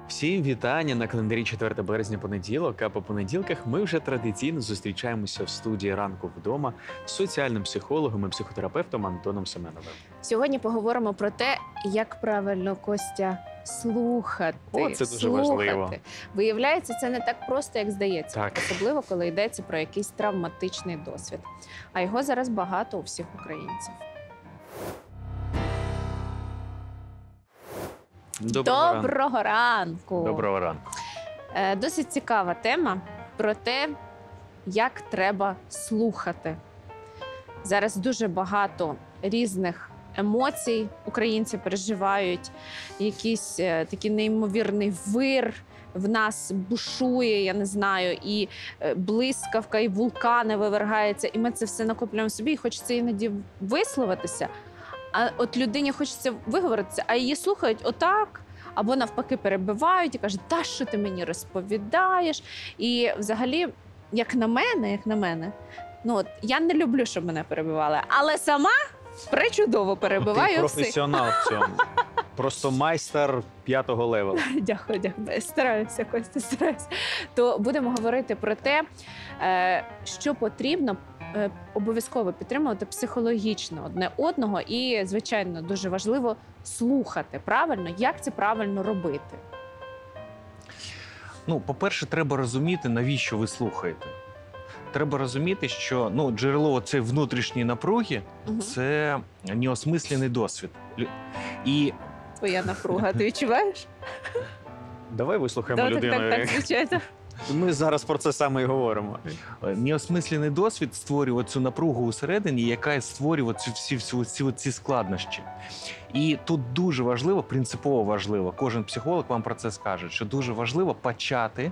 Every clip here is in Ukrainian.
Всім вітання на календарі 4 березня понеділок, а по понеділках ми вже традиційно зустрічаємося в студії «Ранку вдома» з соціальним психологом і психотерапевтом Антоном Семеновим. Сьогодні поговоримо про те, як правильно, Костя, слухати. О, це дуже важливо. Виявляється, це не так просто, як здається. Так. Особливо, коли йдеться про якийсь травматичний досвід. А його зараз багато у всіх українців. Доброго ранку! Доброго ранку. Досить цікава тема про те, як треба слухати. Зараз дуже багато різних емоцій українці переживають, якийсь такий неймовірний вир в нас бушує, я не знаю, і блискавка, і вулкани вивергаються, і ми це все накоплюємо собі, і хочеться іноді висловитися. А от людині хочеться виговоритися, а її слухають отак, або навпаки перебивають і кажуть, та що ти мені розповідаєш? І взагалі, як на мене, ну от я не люблю, щоб мене перебивали, але сама пречудово перебиваю Ти всіх. професіонал в цьому. Просто майстер 5-го левелу. Дякую. Стараюся, Костя, стараюся. То будемо говорити про те, що потрібно обов'язково підтримувати психологічно одне одного і, звичайно, дуже важливо слухати правильно, як це правильно робити. Ну, по-перше, треба розуміти, навіщо ви слухаєте. Треба розуміти, що джерело цієї внутрішньої напруги – це неосмислений досвід. І Твоя напруга, ти відчуваєш? Давай вислухаємо людину. Так, звичайно. Ми зараз про це саме і говоримо. неосмислений досвід створює цю напругу усередині, яка створює ці складнощі. І тут дуже важливо, принципово важливо, кожен психолог вам про це скаже, що дуже важливо почати,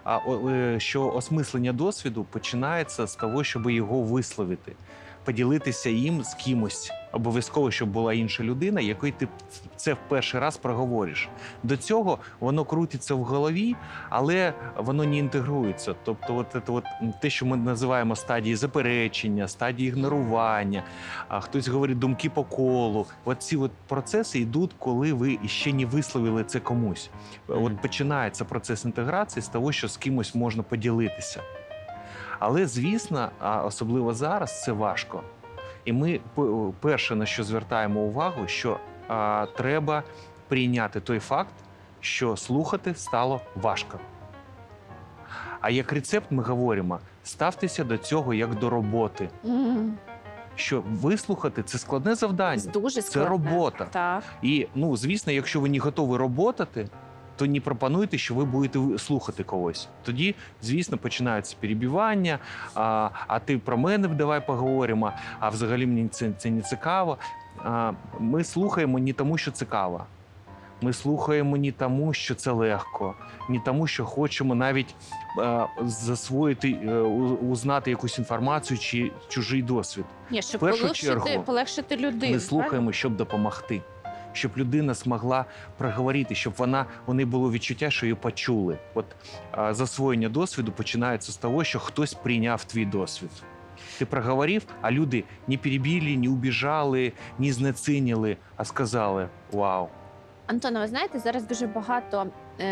що осмислення досвіду починається з того, щоб його висловити, поділитися їм з кимось. Обов'язково, щоб була інша людина, якій ти це в перший раз проговориш. До цього воно крутиться в голові, але воно не інтегрується. Тобто те, що ми називаємо стадії заперечення, стадії ігнорування, хтось говорить думки по колу. Ці процеси йдуть, коли ви ще не висловили це комусь. Починається процес інтеграції з того, що з кимось можна поділитися. Але, звісно, особливо зараз, це важко. І ми перше, на що звертаємо увагу, що треба прийняти той факт, що слухати стало важко. А як рецепт ми говоримо, ставтеся до цього як до роботи. Що вислухати – це складне завдання, Дуже складне. це робота. Так. І, звісно, якщо ви не готові роботати, то не пропонуйте, що ви будете слухати когось. Тоді, звісно, починаються перебивання, а ти про мене давай поговоримо, а взагалі мені це не цікаво. Ми слухаємо не тому, що цікаво. Ми слухаємо не тому, що це легко, не тому, що хочемо навіть засвоїти, узнати якусь інформацію чи чужий досвід. Ні, щоб В першу чергу полегшити людину. Ми слухаємо, щоб допомогти. Щоб людина змогла проговорити, щоб вони було відчуття, що її почули. Засвоєння досвіду починається з того, що хтось прийняв твій досвід. Ти проговорив, а люди не перебили, не убіжали, не знецінили, а сказали «Вау». Антона, ви знаєте, зараз дуже багато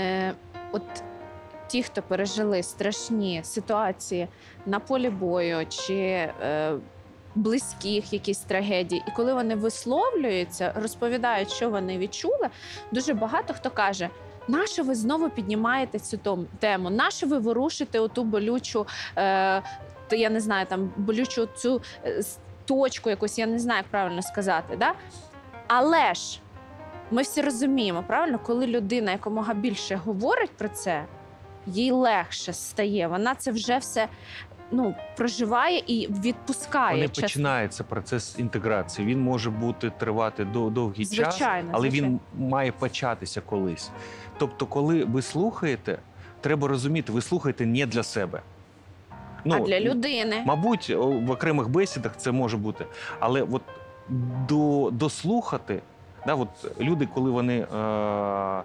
ті, хто пережили страшні ситуації на полі бою чи близьких якісь трагедії, і коли вони висловлюються, розповідають, що вони відчули, дуже багато хто каже, нащо ви знову піднімаєте цю тему, нащо ви ворушите оту болючу, я не знаю, там, болючу цю точку якусь, я не знаю, як правильно сказати, да? Але ж ми всі розуміємо, правильно, коли людина якомога більше говорить про це, їй легше стає, вона це вже все проживає і відпускає. Починається процес інтеграції. Він може тривати довгий час, але він має початися колись. Тобто, коли ви слухаєте, треба розуміти, ви слухаєте не для себе. А для людини. Мабуть, в окремих бесідах це може бути. Але дослухати, люди, коли вони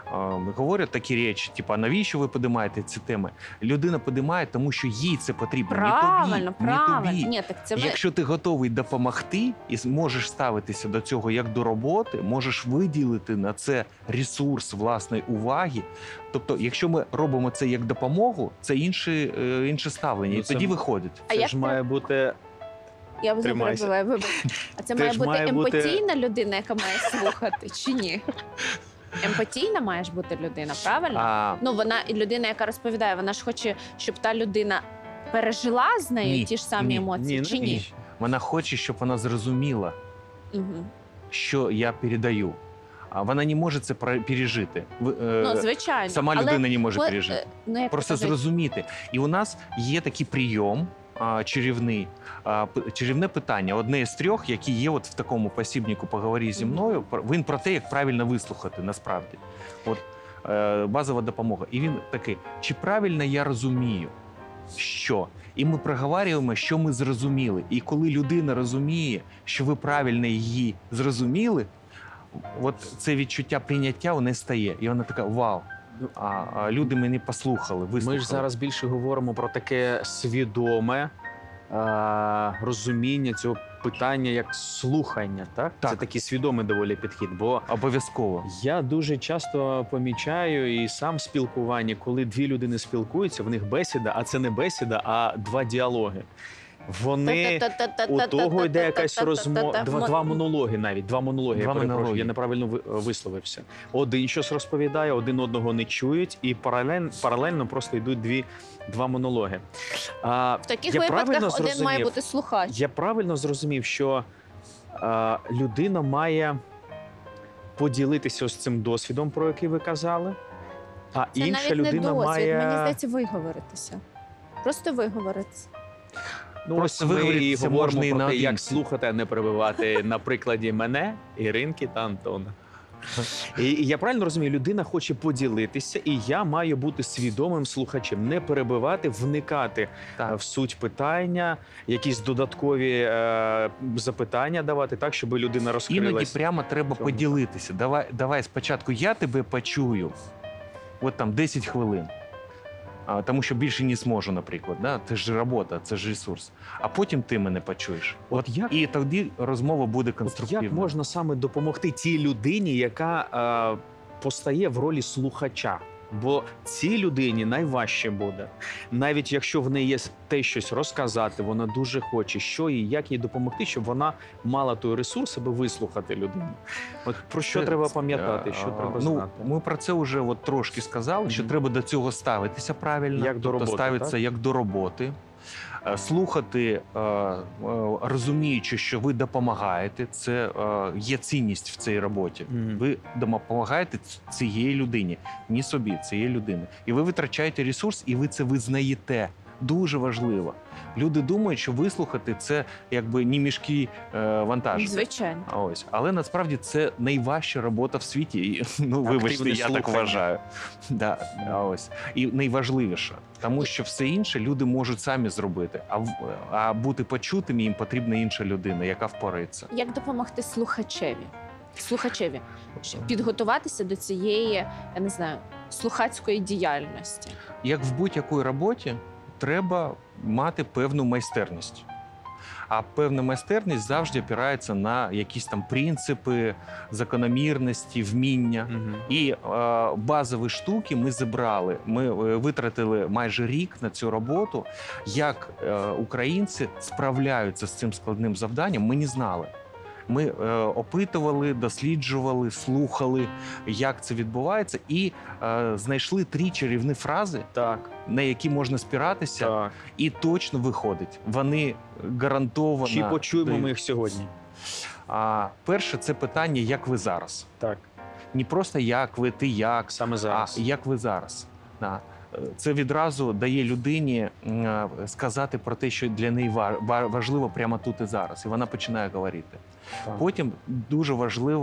говорять такі речі, типу, а навіщо ви підіймаєте ці теми? Людина підіймає, тому що їй це потрібно, Правильно, не правильно. тобі. Ні, так це ви... Якщо ти готовий допомогти і можеш ставитися до цього як до роботи, можеш виділити на це ресурс власної уваги. Тобто, якщо ми робимо це як допомогу, це інше ставлення, Ну, і це- тоді виходить. А Це як ж має бути. Я вже Тримайся. перебиваю, вибач. А це Ти має ж бути має бути- емпатійна людина, яка має слухати, чи ні? Емпатійна має ж бути людина, правильно? Ну, вона і людина, яка розповідає, вона ж хоче, щоб та людина пережила з нею Ні, ті ж самі ні, емоції, чи ні? Вона хоче, щоб вона зрозуміла, Угу. що я передаю. А вона не може це пережити. Ну, звичайно. Сама Але людина не може ми- пережити. Ну, як Просто кажуть, зрозуміти. І у нас є такий прийом чарівний, чарівне питання. Одне з трьох, які є от в такому посібнику «Поговори зі мною». Він про те, як правильно вислухати насправді. От базова допомога. І він такий, чи правильно я розумію, що? І ми проговорюємо, що ми зрозуміли. І коли людина розуміє, що ви правильно її зрозуміли, от це відчуття прийняття у неї стає. І вона така, вау, люди мене послухали, вислухали. Ми ж зараз більше говоримо про таке свідоме розуміння цього питання як слухання. Так? Це Так. такий свідомий доволі підхід. Бо Обов'язково. я дуже часто помічаю і сам в спілкуванні, коли дві людини спілкуються, в них бесіда, а це не бесіда, а два діалоги. Вони у того йде якась розмова, два монологи навіть, два монологи, Два я перепрошую, монологи. я неправильно висловився. Один щось розповідає, один одного не чують, і паралельно просто йдуть два монологи. В таких я випадках правильно один має зрозумів? бути слухач. Я правильно зрозумів, що людина має поділитися ось цим досвідом, про який ви казали, а Це інша навіть не людина досвід, має... мені здається, виговоритися. Просто виговоритися. Ну, Просто ось ми і виговоритися говоримо можна і про те, наодинці. як слухати, а не перебивати на прикладі мене, Іринки та Антона. І я правильно розумію, людина хоче поділитися, і я маю бути свідомим слухачем, не перебивати, вникати в суть питання, якісь додаткові запитання давати, так, щоб людина Іноді розкрилась. прямо треба Цьому. поділитися. Давай спочатку я тебе почую, от там 10 хвилин. Тому що більше не зможу, наприклад. Да? Це ж робота, це ж ресурс. А потім ти мене почуєш. От як? І тоді розмова буде От конструктивна. як можна саме допомогти тій людині, яка постає в ролі слухача? Бо цій людині найважче буде. Навіть якщо в неї є те щось розказати, вона дуже хоче, що і як їй допомогти, щоб вона мала той ресурс, аби вислухати людину. От про що треба пам'ятати, що треба знати? Ми про це вже от трошки сказали, що Мгм. треба до цього ставитися правильно. Як до роботи, ставитися так? як до роботи. Слухати, розуміючи, що ви допомагаєте, це є цінність в цій роботі. Мгм. Ви допомагаєте цієї людині, не собі, цієї людини. І ви витрачаєте ресурс, і ви це визнаєте. Дуже важливо. Люди думають, що вислухати це якби не мішки вантажу. Звичайно. Ось, але насправді це найважча робота в світі. І, ну, вибачте, Активне я так слухання. вважаю. Да, ось. І найважливіше, тому що все інше люди можуть самі зробити. А бути почутим їм потрібна інша людина, яка впорається. Як допомогти слухачеві щоб підготуватися до цієї, я не знаю, слухацької діяльності? Як в будь-якій роботі, треба мати певну майстерність. А певна майстерність завжди опирається на якісь там принципи, закономірності, вміння. Мгм. І базові штуки ми зібрали. Ми витратили майже рік на цю роботу. Як українці справляються з цим складним завданням, ми не знали. Ми опитували, досліджували, слухали, як це відбувається, і знайшли 3 чарівні фрази, Так, на які можна спиратися, так. і точно виходить. Вони гарантовано. Чи почуємо дають. ми їх сьогодні? Перше, це питання, як ви зараз. Так, Не просто як ви, ти як, саме зараз. а як ви зараз. Да. Це відразу дає людині сказати про те, що для неї важливо прямо тут і зараз. І вона починає говорити. Так. Потім дуже важливо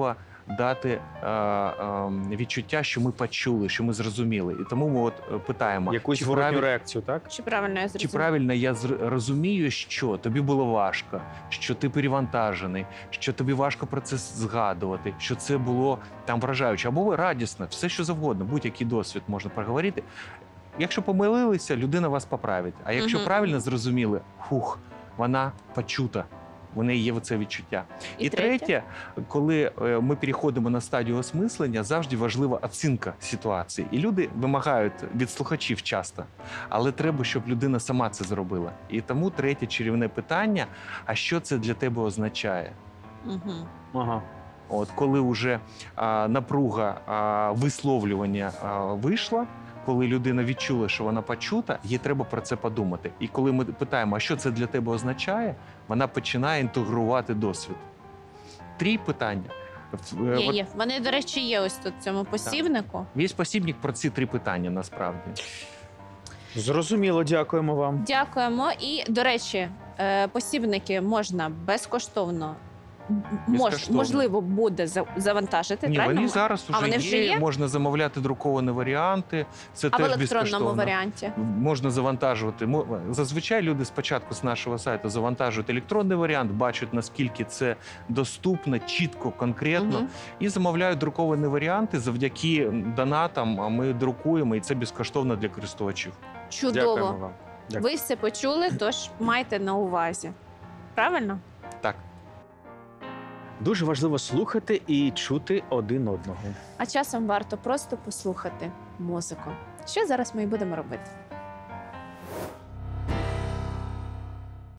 дати відчуття, що ми почули, що ми зрозуміли. І тому ми питаємо, Якусь чи зворотню реакцію, так? Чи правильно я чи зрозуміла? правильно я розумію, що тобі було важко, що ти перевантажений, що тобі важко про це згадувати, що це було там вражаюче, або радісно, все що завгодно, будь-який досвід можна проговорити. Якщо помилилися, людина вас поправить. А якщо Мгм. правильно зрозуміли, вона почута. У неї є оце відчуття. І третє, коли ми переходимо на стадію осмислення, завжди важлива оцінка ситуації. І люди вимагають від слухачів часто, але треба, щоб людина сама це зробила. І тому третє чарівне питання: а що це для тебе означає? Мгм. Ага. От коли вже напруга висловлювання вийшла, коли людина відчула, що вона почута, їй треба про це подумати. І коли ми питаємо, а що це для тебе означає, вона починає інтегрувати досвід. 3 питання. Є. Вони, до речі, є ось тут в цьому посібнику. Є посібник про ці 3 питання, насправді. Зрозуміло, дякуємо вам. Дякуємо. І, до речі, посібники можна безкоштовно, Безкоштовно. можливо, буде завантажити. Ні, правильно? вони зараз вони вже є? можна замовляти друковані варіанти, це А в теж електронному безкоштовно. варіанті? Можна завантажувати. Зазвичай люди спочатку з нашого сайту завантажують електронний варіант, бачать, наскільки це доступно, чітко, конкретно, Мгм. і замовляють друковані варіанти завдяки донатам, а ми друкуємо, і це безкоштовно для користувачів. Дякуємо Чудово. вам. Дякую. Ви все почули, тож майте на увазі. Правильно? Так. Дуже важливо слухати і чути один одного. А часом варто просто послухати музику. Що зараз ми і будемо робити?